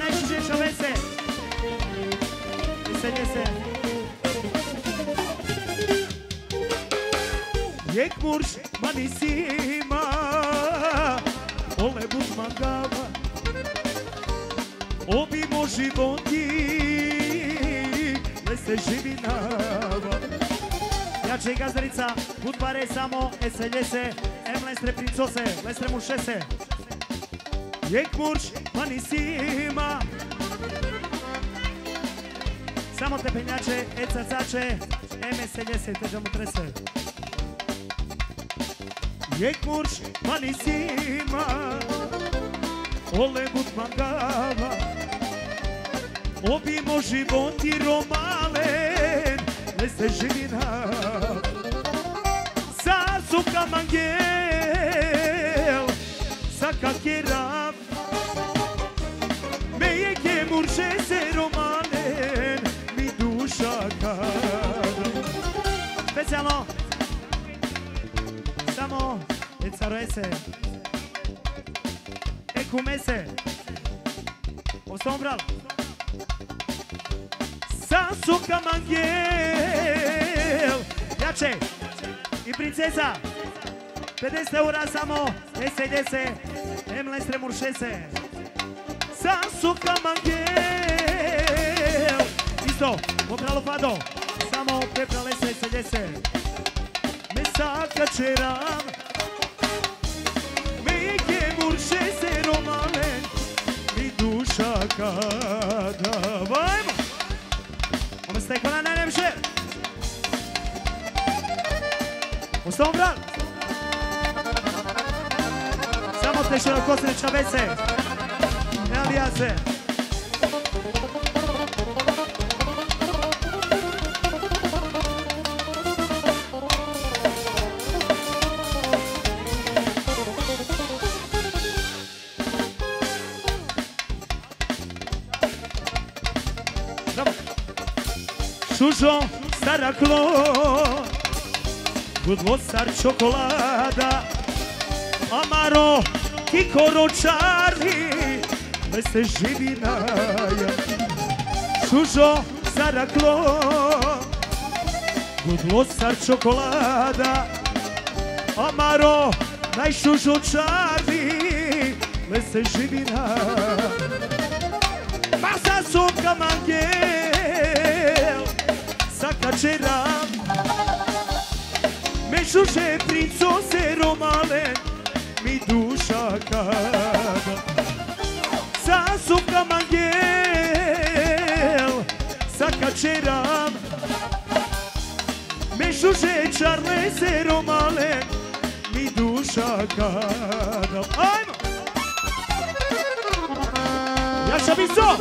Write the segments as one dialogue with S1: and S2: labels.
S1: najšuže šovese. Veselje se. Jek murš manisima, ole bud magava, obimo životi, le se živi nava. Jače i gazdarica, bud pare samo, eselje se, em lestre princose, lestre mušese. Jek murš manisima, samo te penjače, cacače, em eselje se, teđa mu trese. Jek murš manisima, ole bud magava, obimo životi romalen, le se živi nava. Sa suka mangel, sa kakera, me jeke murše se romalen, mi duša kada. Specijalno, samo ecaroese, ekumese, osombral. Sa suka mangel, jače i princesa, 50 eura samo, esedese, em lestre muršese. Sa suka mangel, isto, popralo fado, samo pepralese, esedese. Me saka čeram, me jeke muršese romalen, mi duša kada. Vajmo! Ome stekla na najljepše. Ustavom brat. Samo te širokosne čavese. Elijaze. Šužo, staraklo, budlo star čokolada, amaro, kikoro čari, le se živi naja. Šužo, staraklo, budlo star čokolada, amaro, najšužo čari, le se živi naja. Masa suka mangel, sakačeram, me žuže princose romalen, mi duša kada. Sa suka mangel, sakačeram, me žuže čarlese romalen, mi duša kada. Ajmo! Jaša Biso!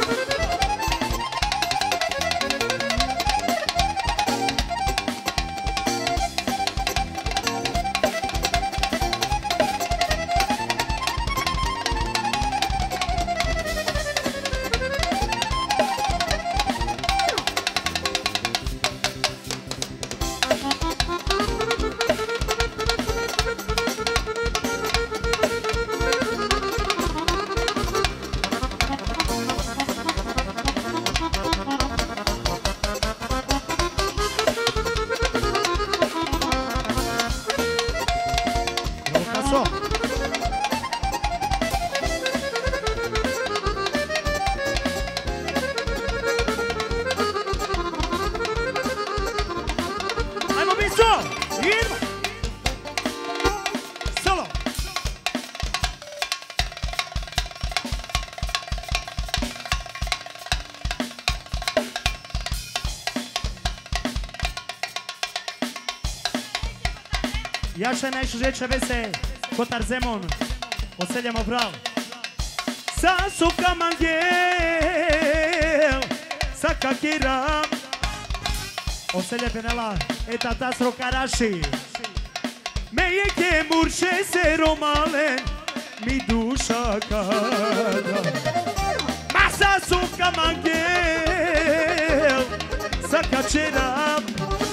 S1: Jaša najšuže čavese, Kotar Zemon, oseljamo prav. Sa suka mangel, sa kakiram, oselje penela, eta tasro karaši. Me jeke murše se romalen, mi duša kada. Masa suka mangel, sa kakiram,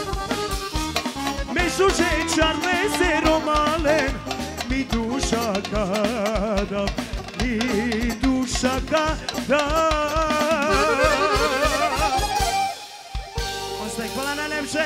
S1: žuže čarlese romalen, mi duša kada, mi duša kada. Nemče.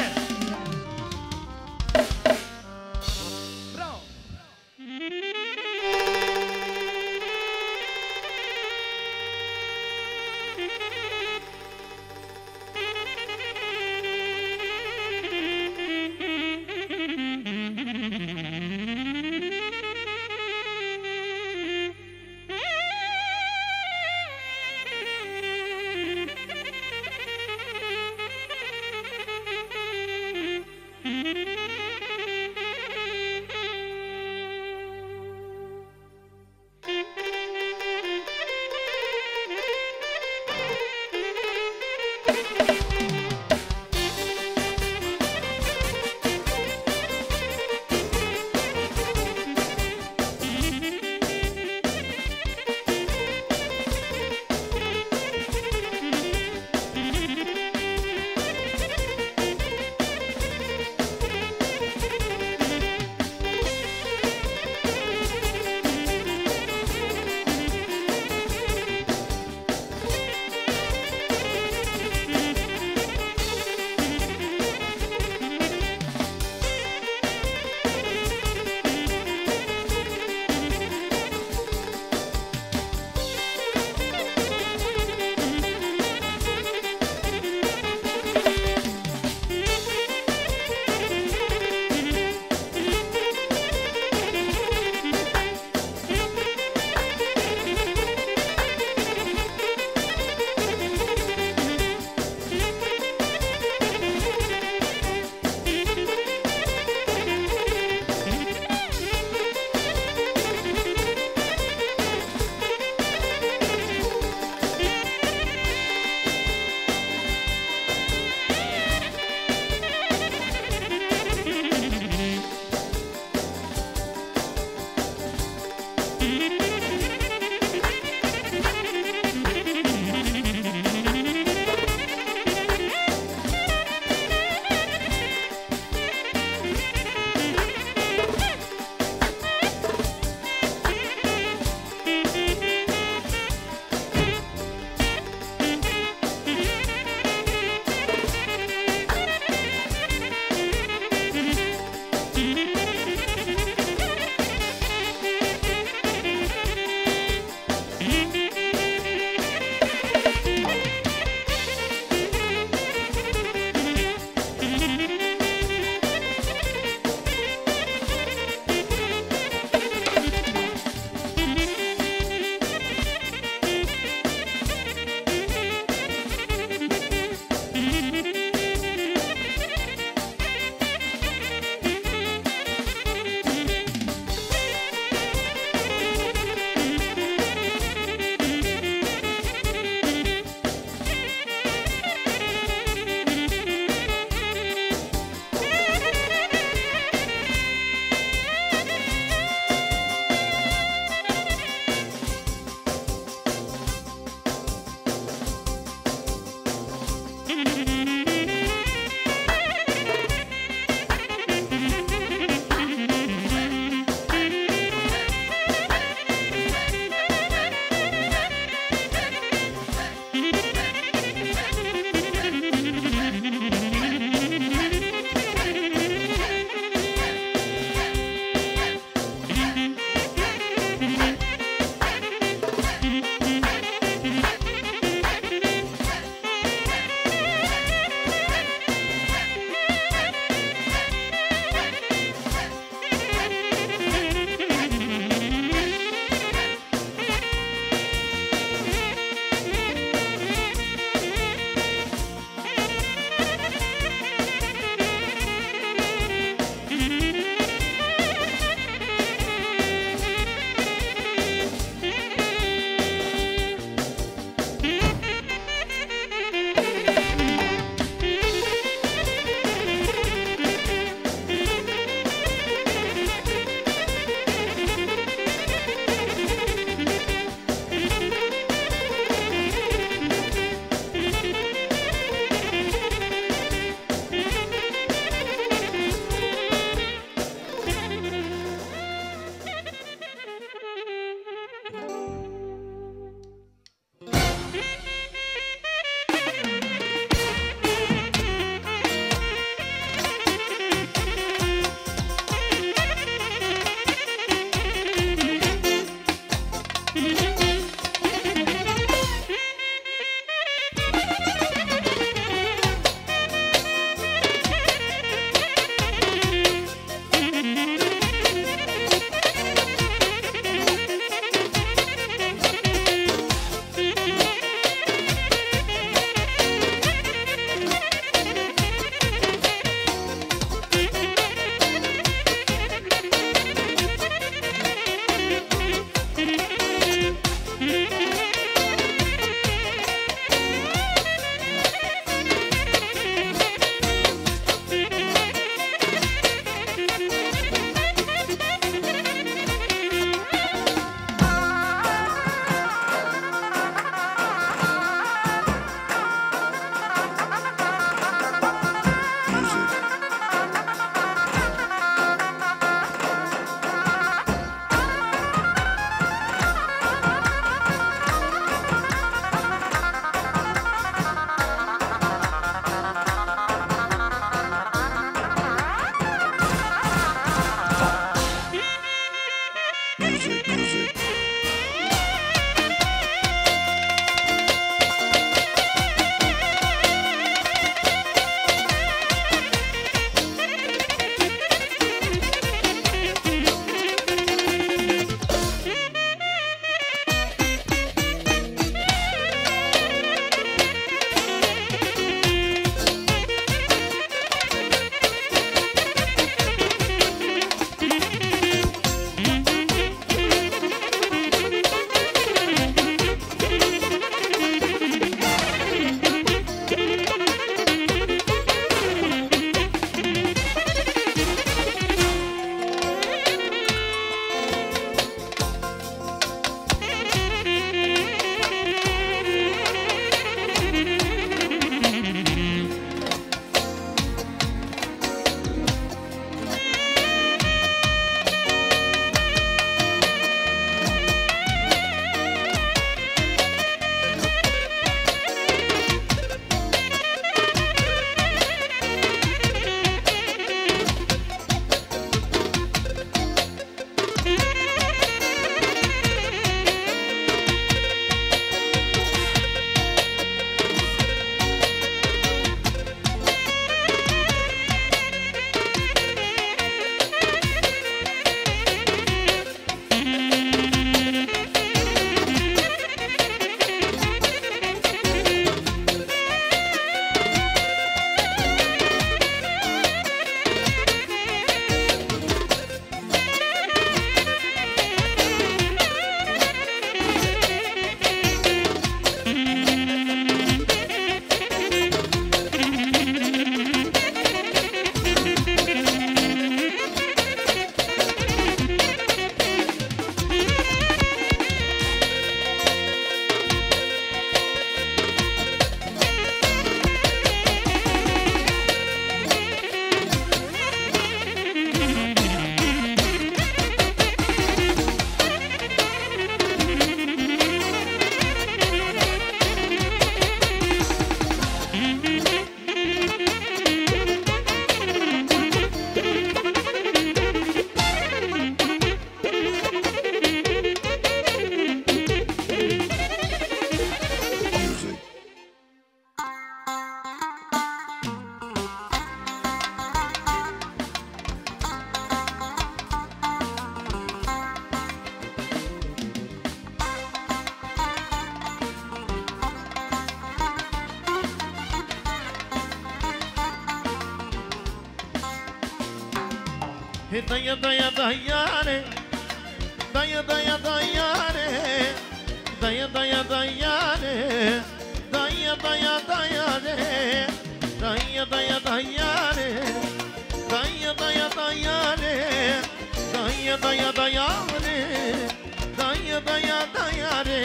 S2: Daya daya daya re, daya daya daya re, daya daya daya re, daya daya daya re, daya daya daya re, daya daya daya re, daya daya daya re, daya daya daya re.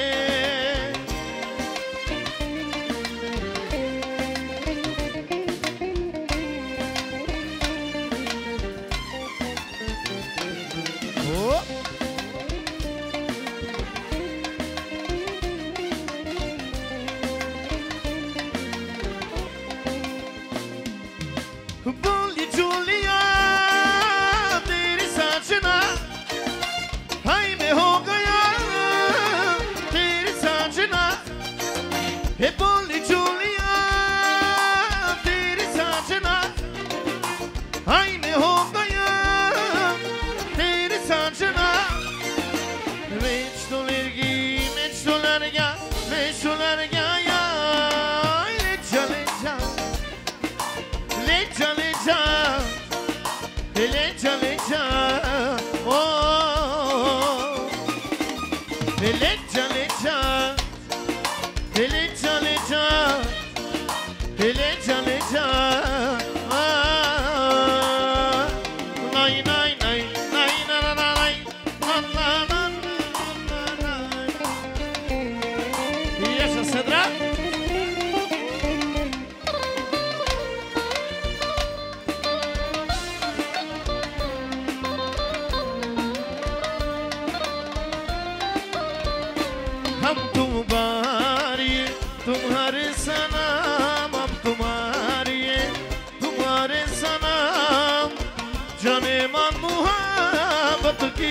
S2: बोली Julia तेरी साजना हाय मैं हो गया तेरी साजना हे बोली Julia तेरी साजना हाय मैं हो गया तेरी साजना Meçto lergi meçto lerga meçto lerga ya leca leca leca leca leca leca oh leca leca leca leca leca leca nay nay nay nay na na na nay na na na Yaşa Sedra हम तुम्हारी तुम्हारे सनम हम तुम्हारे सनम जाने मन मुहब्बत की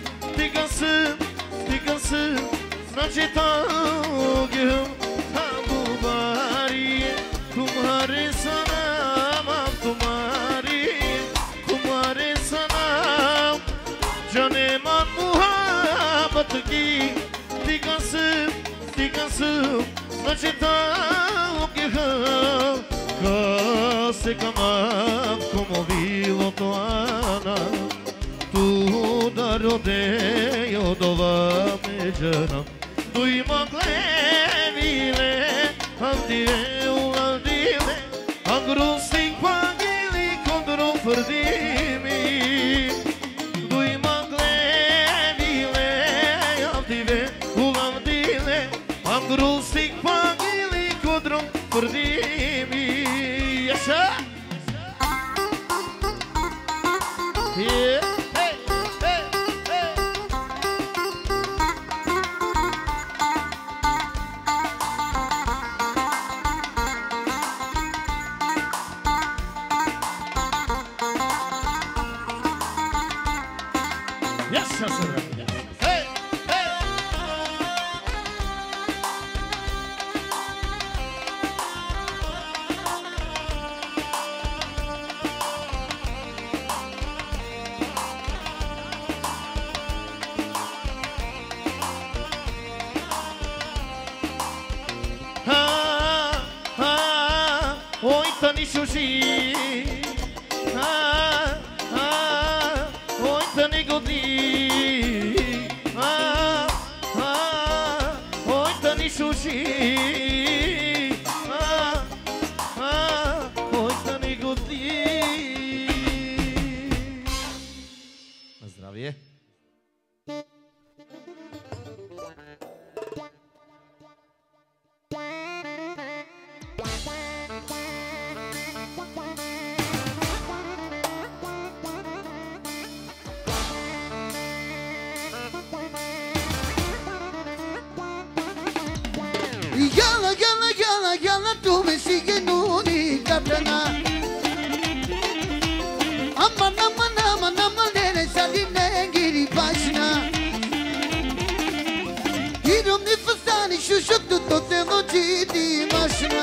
S2: दिगंस नचेताओगे हम तुम्हारी तुम्हारे सनम हम तुम्हारे सनम जाने मन मुहब्बत की दिगंस नचेताओगे हम Case camam como vivo toana Tu da rodeio do vame janam Duymak levile Andile Angrustik pagili kondron fırdimi Duymak levile Andile Ulandile Angrustik pagili kondron fırdimi Yaşa! Yeah. Hey, hey, hey. Yaşa Sedra! Hey, hey. Oi tani sushi oi tani godi oi tani sushi oi tani godi Na zdrowie.
S3: Yalla yalla yalla yalla tu me sigue nuni katana Aman aman aman aman nere sadine giri başına Hirom nefesani şu tu te ciddi başına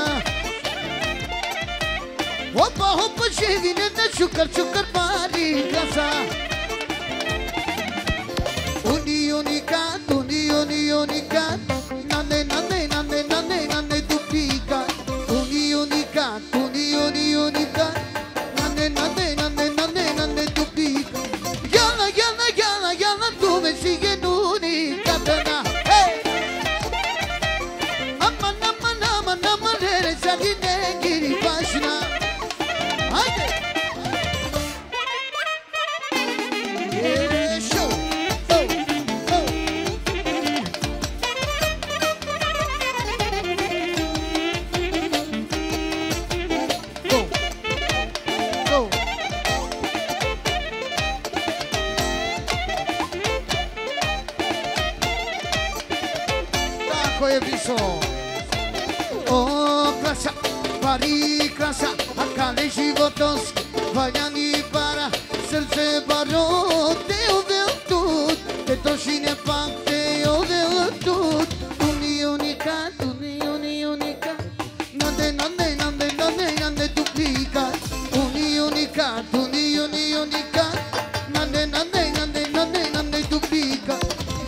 S3: Hoppa hoppa şevine de şukar pari kasa Uni unikat Nande dupika Uni unikat Nande dupika pari krasa, a kale životovski, valjani para, srce baro, te uvel tut, te tošine pak te uvel tut, uni unikat, nande, nande, nande, nande, nande duplikat, uni unikat, nande, nande, nande, nande, nande duplikat,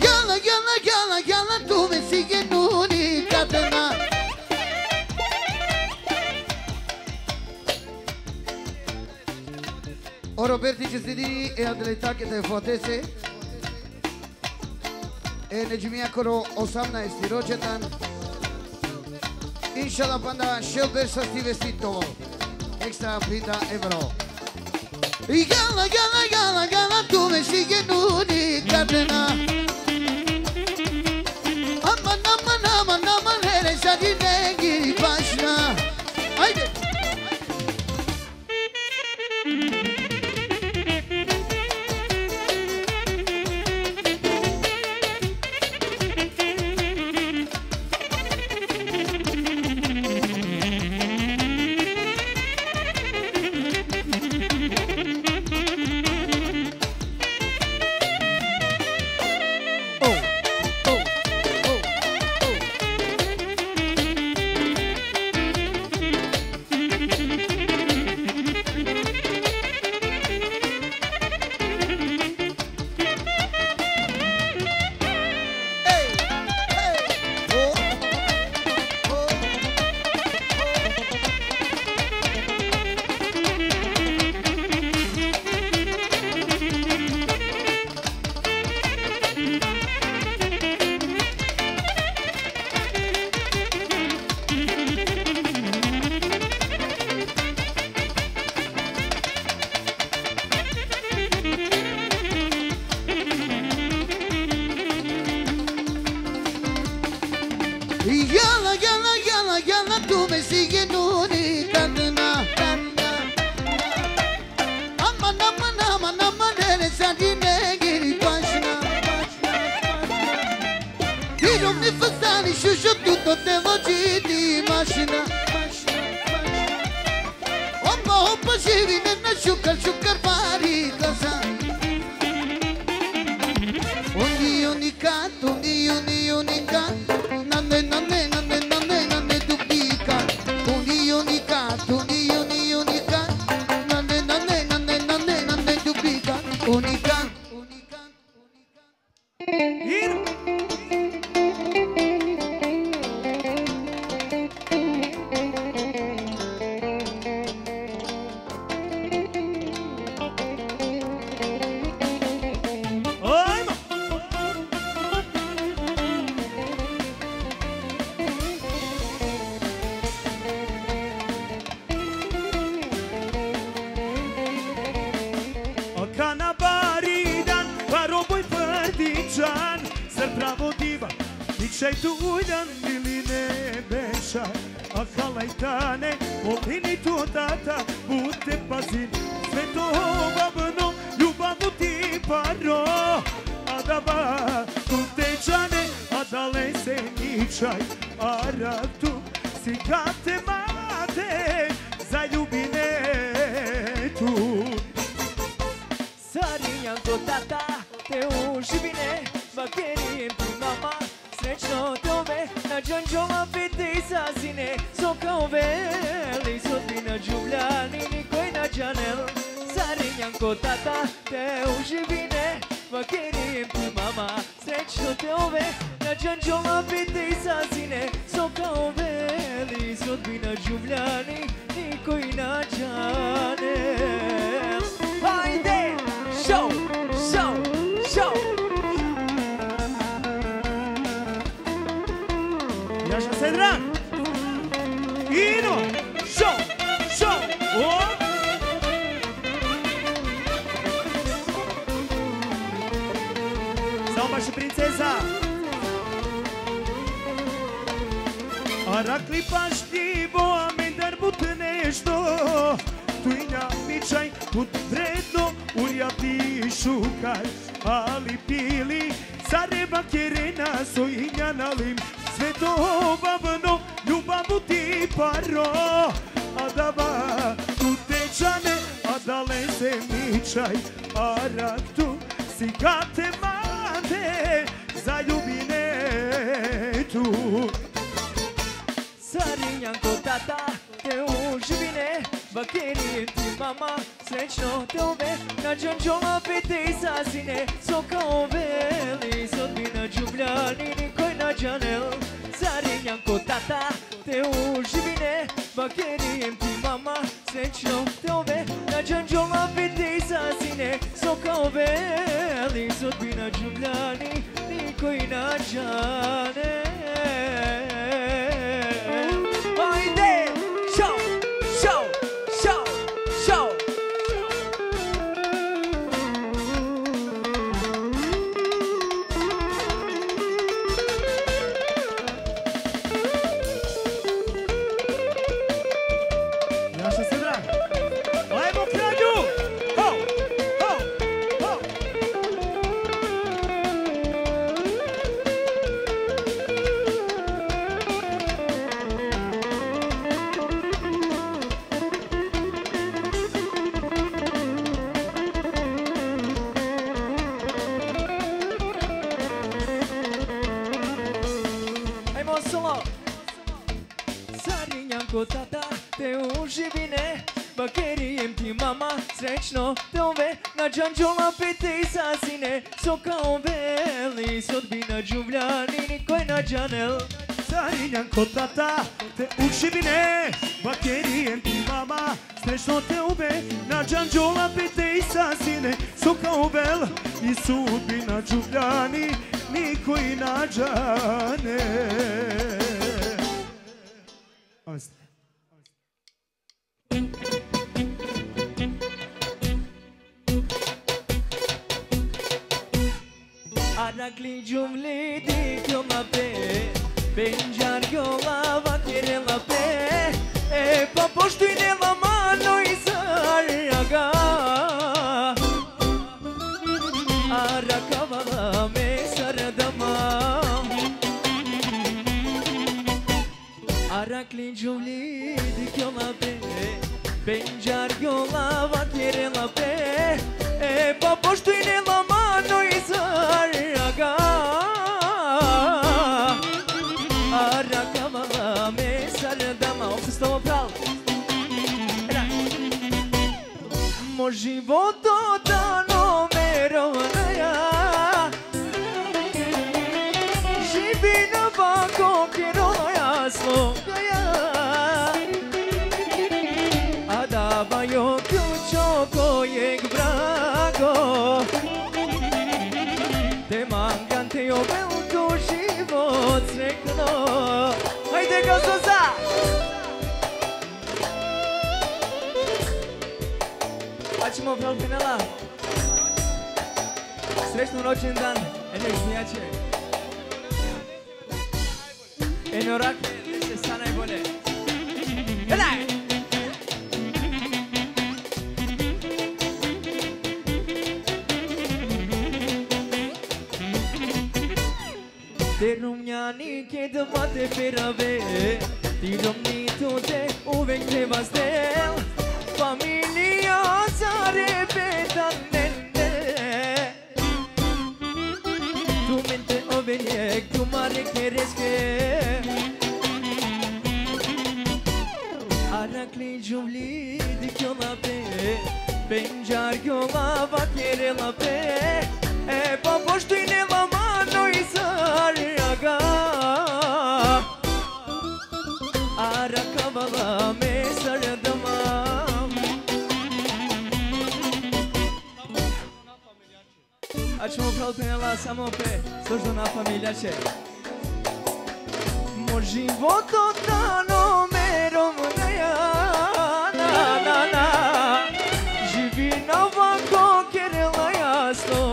S3: gala, tu me sigue unikat, na. O Roberti Cestini e Adelita che te fotese e Necimia Coro Osamna e Stirocetan Inshallah panda Shelber sa sti vestito extra pita evro Gala tu me sigue nudi catena Aman here sa di neghi pasna Haide Yalla tu me sigue nuni kadna Aman hele sadine giri pasna Hirom ni fastani shushu tutto te vojiti mashna Hoppa shivine na shukar pari kasa Uni unikat Nande duplikat Uni unikat Nande duplikat Unikat
S1: C'hai tu dan miline besha a kalajtane Molini tu tata bute pazin Sve to babno ljubavu ti paro A da ba tu tečane a dale se ničaj A ratu si kate mate za ljubine tu
S4: Sarijanko tata te uživine Vakerim ti mama Srećno tome, na džanđoma piti sazine Soka uveli, sudbina Đubljani Nikoj na džanel Sarinjanko tata, te uživine Vakerim ti mama Srećno te ove, na džanđoma piti sazine Soka uveli, sudbina Đubljani Nikoj na džanel Hajde, show
S1: Jaša Sedran Ino Show Samba și prințeza Arakli paštivo amen dar butnešto Tuinja mičaj put vredno Ulja pišukaj Ali pili Sareba kerena Sojinja nalim Sve to babno ljubavu ti paro čaj, arak tu, sigate mate, zaljubine tu.
S4: Sarinjanko tata, te uživine, bakeri ti mama, srećno te ove, na džanđola pete i sasine, soka oveli, sodbina džubljani, nikoj na džanel. Sarinjanko tata, te uživine, bakeri ti mama, srećno te ove, na džanđola pete i sasine, soka oveli, sodbina džubljani, nikoj na džanel. Sarinjanko tata, te uživine, bakerijem ti mama, srećno te ove, na džanđola pete i sasine, soka oveli, sodbina džuvljani, nikoj na džanel.
S1: Sarinjanko tata, te uživine, bakerijem ti mama, srećno te ove, na džanđola pete i sasine, soka ovel i sudbina džuvljani, nikoj na džanel.
S4: Arakli cumli dik yola pe, benjar yola vakere la pe, pa poštine la mano i zaraga. Arakavala me saradama. Arakli cumli dik yola pe, benjar yola vakere la pe, pa poštine la mano i zaraga. Arakavala me saradama. On se s tobom prav. Mo životo dano meronaja, živi na bako keroja slogaja, a davaju ključo kojeg vrago, te mangan te obel tu život srekno. Hajde gazoza! A ćemo prav finala. Srećno rođendan, ene izmijače. Eno rakne, da se sa najbolje. Helaj! Te rumjani che dovate per avere, ti domnito te uvek treba stel, familia sarebbe tannenne. Tu mente ovenjek, tu mare kereske, arakli jumli dik yola pe, benjar yola vakere la pe, pa poštine la mano i zaraga. Arakavala me saradama. A ćemo prav penela samo pe, složno na familjače. Mo životo dano merom naja, na na, živi na ovako kerela jasno.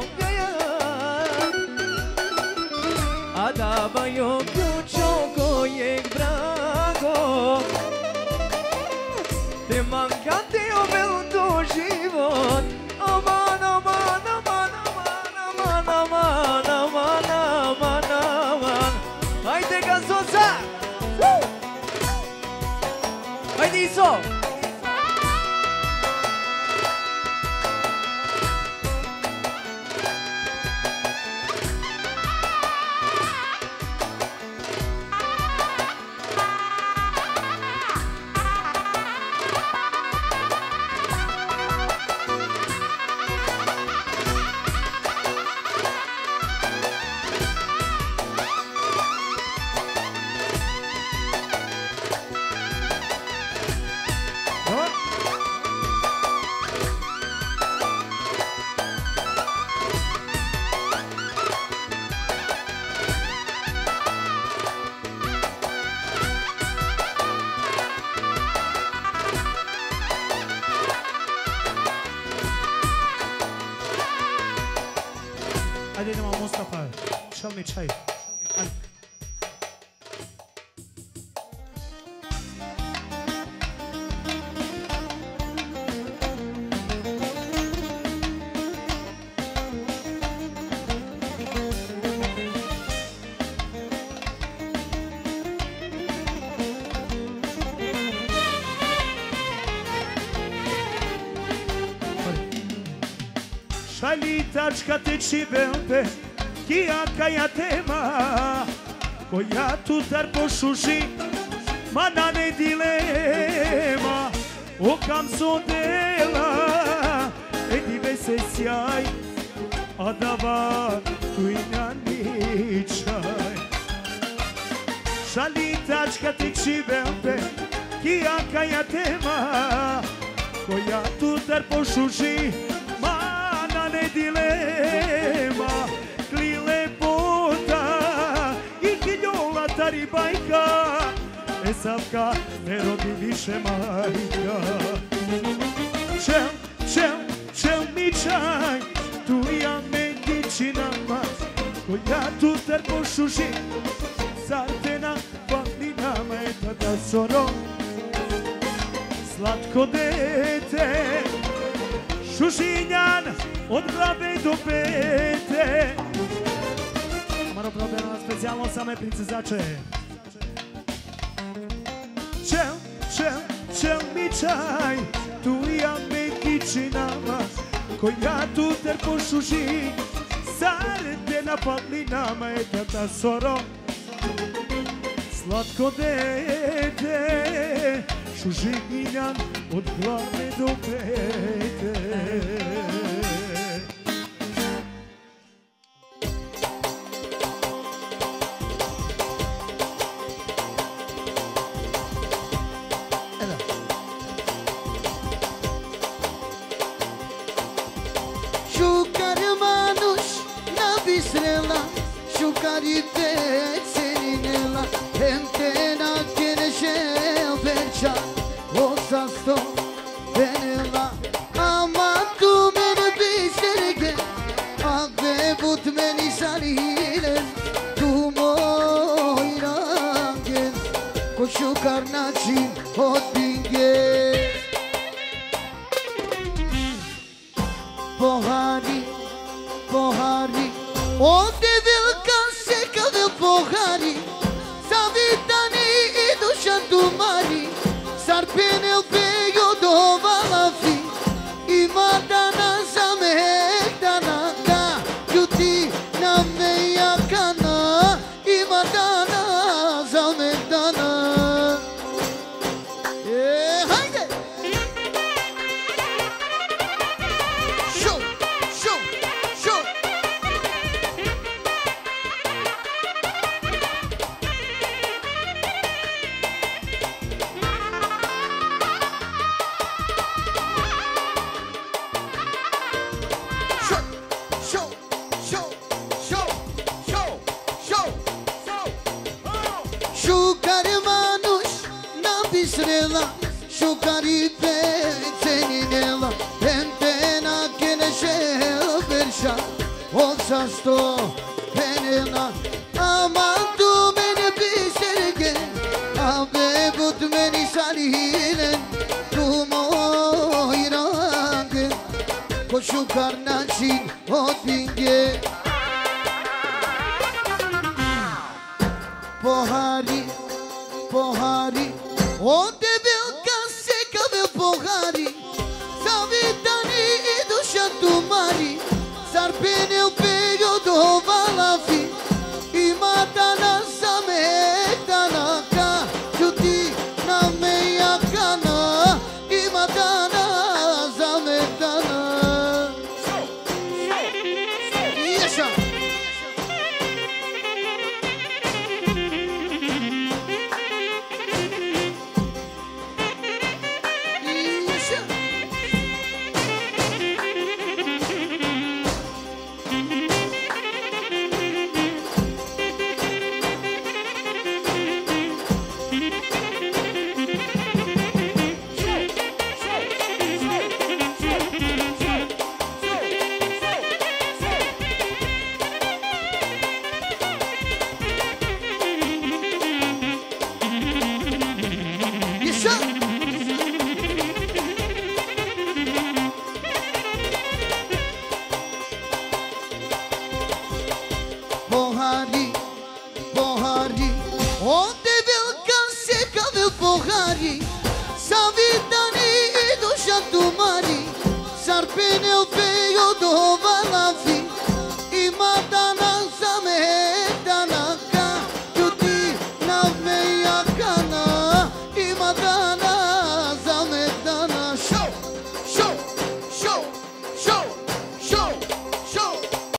S4: A davaju ključo kojeg vrago, te manka te obel tu život. Aman, aman, aman, aman, aman, aman, aman, aman. Hajde gazoza! Hajde Iso!
S1: mici, hai. Hai.
S5: Tačka te čibelpe, kijaka ja tema, koja tu tar pošuši, mana ne dilema, okam sodela, edive se sjaj, a da va tu i na ničaj. Šali tačka te čibelpe, kijaka ja tema, koja tu tar pošuši, ne dilema, kli lepota i kiljola ta ribajka, Esavka ne rodi više majka. Čel mi čaj, tu ja medičinama, koja tu ter pošuši, zar te na paplinama je tada soro, slatko dete, šušinjan, od glave do pete.
S1: Maro problema specijalno same princezače.
S5: Čel mi čaj, tu ja me kičinama, koja tu ter pošuši, zar te na paplinama je tata soro, slatko dete, šušinjan, od glave do pete.
S3: mari, sa vitani dusha tu mari, sarpene o feio do vala